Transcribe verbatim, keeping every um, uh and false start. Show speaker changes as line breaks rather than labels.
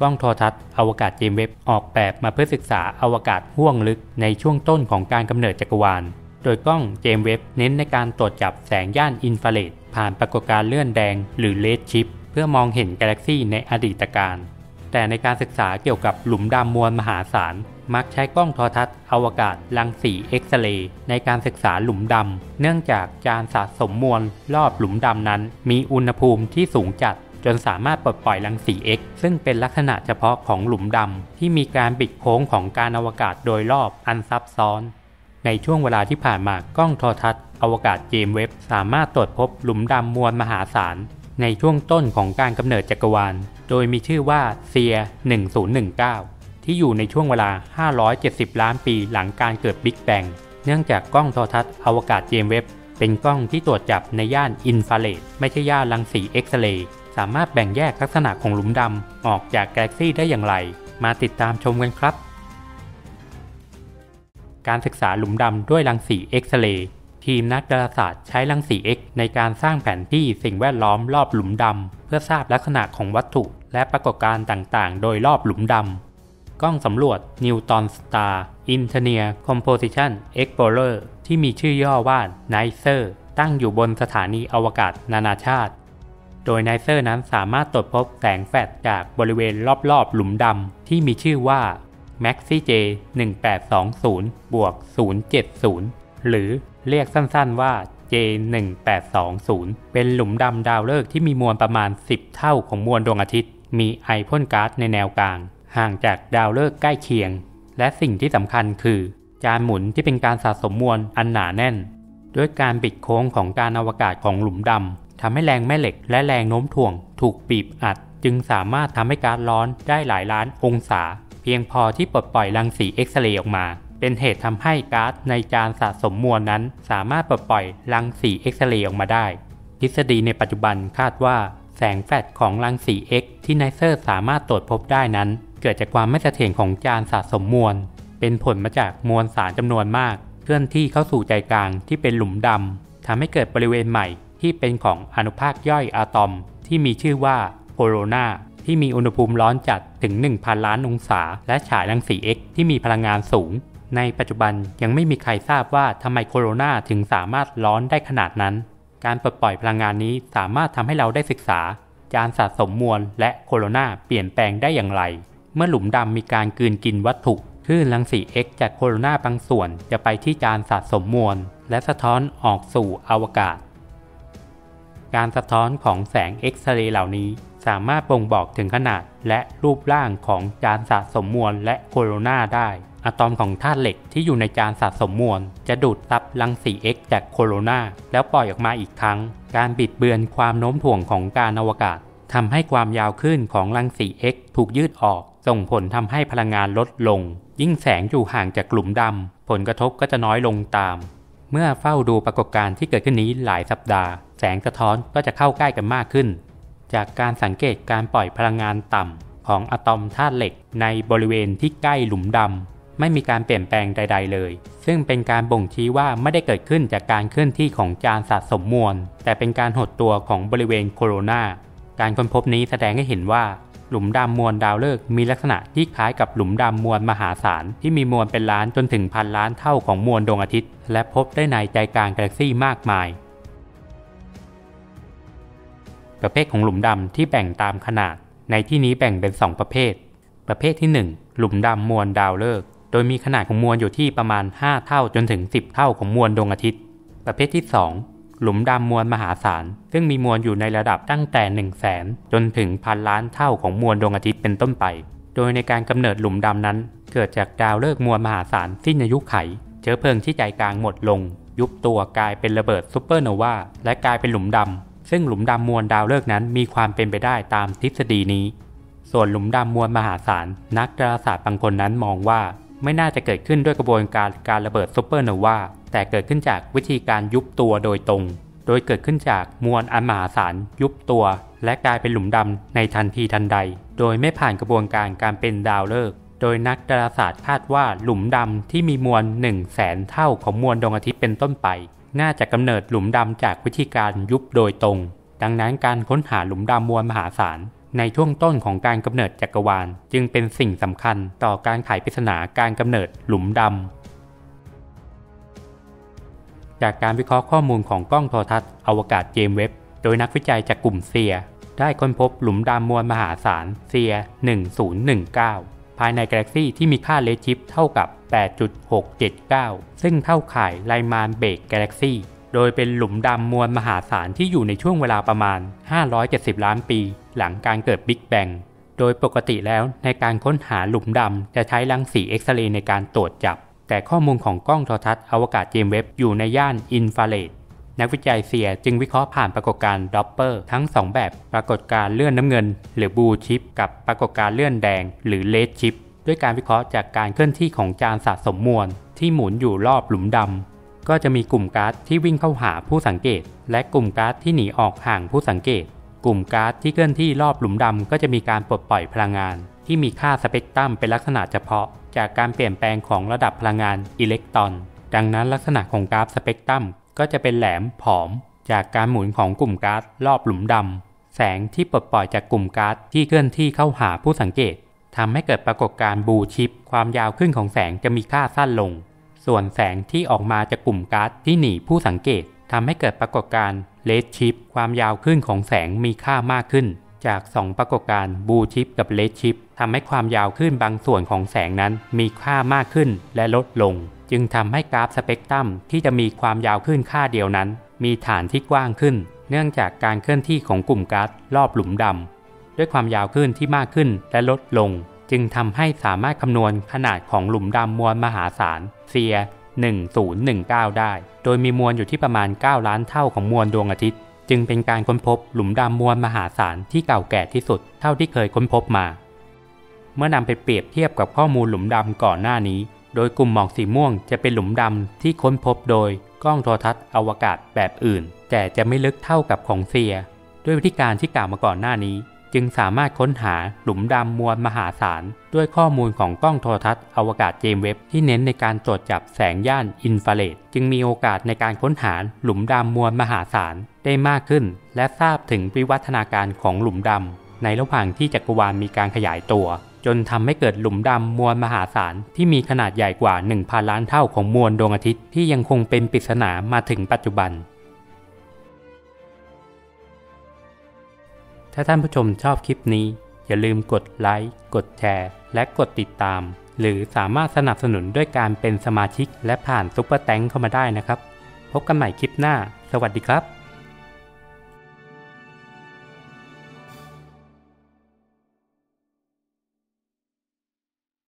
กล้องโทรทัศน์อวกาศเจมส์เว็บออกแบบมาเพื่อศึกษาอวกาศห้วงลึกในช่วงต้นของการกำเนิดจักรวาลโดยกล้องเจมส์เว็บเน้นในการตรวจจับแสงย่านอินฟราเรดผ่านปรากฏการณ์เลื่อนแดงหรือเรดชิฟต์เพื่อมองเห็นกาแล็กซีในอดีตการแต่ในการศึกษาเกี่ยวกับหลุมดำมวลมหาศาลมักใช้กล้องโทรทัศน์อวกาศรังสีเอ็กซเรย์ในการศึกษาหลุมดำเนื่องจากจานสะสมมวลรอบหลุมดำนั้นมีอุณหภูมิที่สูงจัดจนสามารถปลดปล่อยรังสี X ซึ่งเป็นลักษณะเฉพาะของหลุมดำที่มีการบิดโค้งของการอวกาศโดยรอบอันซับซ้อนในช่วงเวลาที่ผ่านมากล้องโทรทัศน์อวกาศเจมส์เว็บสามารถตรวจพบหลุมดำมวลมหาศาลในช่วงต้นของการกำเนิดจักรวาลโดยมีชื่อว่าเซียหนึ่งศูนย์หนึ่งเก้าที่อยู่ในช่วงเวลาห้าร้อยเจ็ดสิบล้านปีหลังการเกิดบิ๊กแบงเนื่องจากกล้องโทรทัศน์อวกาศเจมส์เว็บเป็นกล้องที่ตรวจจับในย่านอินฟราเรดไม่ใช่ย่านรังสีเอ็กซเรย์สามารถแบ่งแยกลักษณะของหลุมดำออกจากกาแล็กซีได้อย่างไรมาติดตามชมกันครับการศึกษาหลุมดำด้วยรังสีเอ็กซเรย์ทีมนักดาราศาสตร์ใช้รังสี X ในการสร้างแผนที่สิ่งแวดล้อมรอบหลุมดำเพื่อทราบลักษณะของวัตถุและปรากฏการณ์ต่างๆโดยรอบหลุมดำกล้องสำรวจ Newton Star Internet Composition Explorer ที่มีชื่อย่อว่า ไนเซอร์ ตั้งอยู่บนสถานีอวกาศนานาชาติโดย ไนเซอร์ นั้นสามารถตรวจพบแสงแฟลชจากบริเวณรอบๆหลุมดำที่มีชื่อว่า Maxi J หนึ่งแปดสองศูนย์ บวก ศูนย์เจ็ดศูนย์ หรือเรียกสั้นๆว่า เจ หนึ่งแปดสองศูนย์ เป็นหลุมดำดาวฤกษ์ที่มีมวลประมาณสิบเท่าของมวลดวงอาทิตย์มีไอพ่นก๊าซในแนวกลางห่างจากดาวฤกษ์ใกล้เคียงและสิ่งที่สำคัญคือจานหมุนที่เป็นการสะสมมวลอันหนาแน่นด้วยการบิดโค้งของการอวกาศของหลุมดำทำให้แรงแม่เหล็กและแรงโน้มถ่วงถูกบีบอัดจึงสามารถทำให้ก๊าซร้อนได้หลายล้านองศาเพียงพอที่ปลดปล่อยรังสีเอ็กซเรย์ออกมาเป็นเหตุทำให้ก๊าซในจานสะสมมวลนั้นสามารถปลดปล่อยรังสีเอ็กซเรย์ออกมาได้ทฤษฎีในปัจจุบันคาดว่าแสงแฟลชของรังสี X ที่ไนเซอร์สามารถตรวจพบได้นั้นเกิดจากความไม่เสถียรของจานสะสมมวลเป็นผลมาจากมวลสารจำนวนมากเคลื่อนที่เข้าสู่ใจกลางที่เป็นหลุมดำทำให้เกิดบริเวณใหม่ที่เป็นของอนุภาคย่อยอะตอมที่มีชื่อว่าโคโรนาที่มีอุณหภูมิร้อนจัดถึง หนึ่งพัน ล้านองศาและฉายรังสี X ที่มีพลังงานสูงในปัจจุบันยังไม่มีใครทราบว่าทำไมโคโรนาถึงสามารถร้อนได้ขนาดนั้นการปลดปล่อยพลังงานนี้สามารถทำให้เราได้ศึกษาจานสะสมมวลและโคโรนาเปลี่ยนแปลงได้อย่างไรเมื่อหลุมดำมีการกลืนกินวัตถุคลื่นรังสี X จากโคโรนาบางส่วนจะไปที่จานสะสมมวลและสะท้อนออกสู่อวกาศการสะท้อนของแสงเอ็กซเรย์เหล่านี้สามารถบ่งบอกถึงขนาดและรูปร่างของจานสะสมมวลและโคโรนาได้อะตอมของธาตุเหล็กที่อยู่ในจานสะสมมวลจะดูดซับรังสี X จากโคโรนาแล้วปล่อยออกมาอีกครั้งการบิดเบือนความโน้มถ่วงของการอวกาศทำให้ความยาวคลื่นของรังสี X ถูกยืดออกส่งผลทำให้พลังงานลดลงยิ่งแสงอยู่ห่างจากหลุมดำผลกระทบก็จะน้อยลงตามเมื่อเฝ้าดูปรากฏการณ์ที่เกิดขึ้นนี้หลายสัปดาห์แสงสะท้อนก็จะเข้าใกล้กันมากขึ้นจากการสังเกตการปล่อยพลังงานต่ำของอะตอมธาตุเหล็กในบริเวณที่ใกล้หลุมดำไม่มีการเปลี่ยนแปลงใดๆเลยซึ่งเป็นการบ่งชี้ว่าไม่ได้เกิดขึ้นจากการเคลื่อนที่ของจานสะสมมวลแต่เป็นการหดตัวของบริเวณโคโรนาการค้นพบนี้แสดงให้เห็นว่าหลุมดำมวลดาวฤกษ์มีลักษณะที่คล้ายกับหลุมดำมวลมหาศาลที่มีมวลเป็นล้านจนถึงพันล้านเท่าของมวลดวงอาทิตย์และพบได้ในใจกลางกาแล็กซีมากมายประเภทของหลุมดำที่แบ่งตามขนาดในที่นี้แบ่งเป็นสองประเภทประเภทที่หนึ่งหลุมดำมวลดาวฤกษ์โดยมีขนาดของมวลอยู่ที่ประมาณห้าเท่าจนถึงสิบเท่าของมวลดวงอาทิตย์ประเภทที่สองหลุมดำมวลมหาศาลซึ่งมีมวลอยู่ในระดับตั้งแต่หนึ่งแสนจนถึงพันล้านเท่าของมวลดวงอาทิตย์เป็นต้นไปโดยในการกำเนิดหลุมดำนั้นเกิดจากดาวฤกษ์มวลมหาศาลสิ้นอายุไขเชื้อเพลิงที่ใจกลางหมดลงยุบตัวกลายเป็นระเบิดซุปเปอร์โนวาและกลายเป็นหลุมดำซึ่งหลุมดำมวลดาวฤกษ์นั้นมีความเป็นไปได้ตามทฤษฎีนี้ส่วนหลุมดำมวลมหาศาลนักดาราศาสตร์บางคนนั้นมองว่าไม่น่าจะเกิดขึ้นด้วยกระบวนการการระเบิดซุปเปอร์โนวาแต่เกิดขึ้นจากวิธีการยุบตัวโดยตรงโดยเกิดขึ้นจากมวลอันมหาศาลยุบตัวและกลายเป็นหลุมดำในทันทีทันใดโดยไม่ผ่านกระบวนการการเป็นดาวฤกษ์โดยนักดาราศาสตร์คาดว่าหลุมดำที่มีมวลหนึ่งแสนเท่าของมวลดวงอาทิตย์เป็นต้นไปน่าจะกำเนิดหลุมดำจากวิธีการยุบโดยตรงดังนั้นการค้นหาหลุมดำมวลมหาศาลในช่วงต้นของการกำเนิดจักรวาลจึงเป็นสิ่งสำคัญต่อการไขปริศนาการกำเนิดหลุมดำจากการวิเคราะห์ข้อมูลของกล้องโทรทัศน์อวกาศเจมส์เว็บโดยนักวิจัยจากกลุ่มเซียได้ค้นพบหลุมดำมวลมหาศาลเซียหนึ่งศูนย์หนึ่งเก้าภายในกาแล็กซี่ที่มีค่าเรดชิปเท่ากับ แปดจุดหกเจ็ดเก้า ซึ่งเข้าข่ายไลมานเบกกาแล็กซี่โดยเป็นหลุมดำมวลมหาศาลที่อยู่ในช่วงเวลาประมาณห้าร้อยเจ็ดสิบล้านปีหลังการเกิดบิ๊กแบงโดยปกติแล้วในการค้นหาหลุมดำจะใช้รังสีเอ็กซเรย์ในการตรวจจับแต่ข้อมูลของกล้องโทรทัศน์อวกาศเจมส์เว็บอยู่ในย่านอินฟราเรดนักวิจัยเซียจึงวิเคราะห์ผ่านปรากฏการณ์ดอปเปอร์ทั้งสองแบบปรากฏการณ์เลื่อนน้ำเงินหรือบลูชิปกับปรากฏการณ์เลื่อนแดงหรือเรดชิปด้วยการวิเคราะห์จากการเคลื่อนที่ของจานสะสมมวลที่หมุนอยู่รอบหลุมดำก็จะมีกลุ่มก๊าซที่วิ่งเข้าหาผู้สังเกตและกลุ่มก๊าซที่หนีออกห่างผู้สังเกตกลุ่มก๊าซที่เคลื่อนที่รอบหลุมดำก็จะมีการปลดปล่อยพลังงานที่มีค่าสเปกตรัมเป็นลักษณะเฉพาะจากการเปลี่ยนแปลงของระดับพลังงานอิเล็กตรอนดังนั้นลักษณะของกราฟสเปกตรัมก็จะเป็นแหลมผอมจากการหมุนของกลุ่มก๊าซรอบหลุมดำแสงที่ปลดปล่อยจากกลุ่มก๊าซที่เคลื่อนที่เข้าหาผู้สังเกตทำให้เกิดปรากฏการณ์บลูชิปความยาวขึ้นของแสงจะมีค่าสั้นลงส่วนแสงที่ออกมาจากกลุ่มก๊าซที่หนีผู้สังเกตทำให้เกิดปรากฏการณ์เรดชิปความยาวขึ้นของแสงมีค่ามากขึ้นจากสองปรากฏการณ์บลูชิปกับเรดชิปทำให้ความยาวขึ้นบางส่วนของแสงนั้นมีค่ามากขึ้นและลดลงจึงทำให้กราฟสเปกตรัมที่จะมีความยาวขึ้นค่าเดียวนั้นมีฐานที่กว้างขึ้นเนื่องจากการเคลื่อนที่ของกลุ่มก๊าซรอบหลุมดำด้วยความยาวขึ้นที่มากขึ้นและลดลงจึงทำให้สามารถคำนวณขนาดของหลุมดำมวลมหาศาลเซียหนึ่งศูนย์หนึ่งเก้าได้โดยมีมวลอยู่ที่ประมาณเก้าล้านเท่าของมวลดวงอาทิตย์จึงเป็นการค้นพบหลุมดำมวลมหาศาลที่เก่าแก่ที่สุดเท่าที่เคยค้นพบมาเมื่อนำไปเปรียบเทียบกับข้อมูลหลุมดำก่อนหน้านี้โดยกลุ่มหมอกสีม่วงจะเป็นหลุมดำที่ค้นพบโดยกล้องโทรทัศน์อวกาศแบบอื่นแต่จะไม่ลึกเท่ากับของเซียด้วยวิธีการที่กล่าวมาก่อนหน้านี้จึงสามารถค้นหาหลุมดำมวลมหาศาลด้วยข้อมูลของกล้องโทรทัศน์อวกาศเจมส์เว็บที่เน้นในการตรวจจับแสงย่านอินฟราเรดจึงมีโอกาสในการค้นหาหลุมดำมวลมหาศาลได้มากขึ้นและทราบถึงวิวัฒนาการของหลุมดำในระหว่างที่จักรวาลมีการขยายตัวจนทำให้เกิดหลุมดำมวลมหาศาลที่มีขนาดใหญ่กว่า หนึ่งพัน ล้านเท่าของมวลดวงอาทิตย์ที่ยังคงเป็นปริศนามาถึงปัจจุบันถ้าท่านผู้ชมชอบคลิปนี้อย่าลืมกดไลค์กดแชร์และกดติดตามหรือสามารถสนับสนุนด้วยการเป็นสมาชิกและผ่านซุปเปอร์แตงค์เข้ามาได้นะครับพบกันใหม่คลิปหน้าสวัสดีครับ